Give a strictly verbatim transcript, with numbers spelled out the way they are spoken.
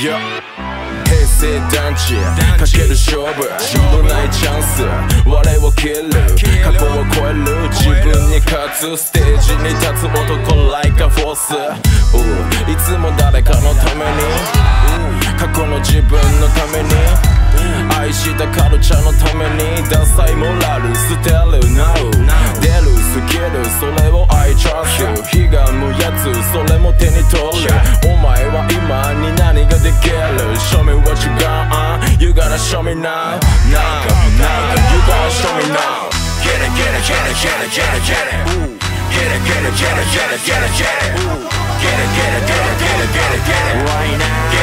Yeah平成団地かける勝負のないチャンス我を切る過去を超える自分に勝つステージに立つ男 like a force いつも誰かのために過去の自分のために愛したカルチャーのためにダサいモラル捨てる Now 出るスキルそれを I trust ひがむやつそれも手に取るお前は今に何ができる Show me what you got You gotta show me now Now Now You gotta show me now Get it get it get it get it get it get it Get it get it get it get it get it get it Get it get it get it get it get it get it Right now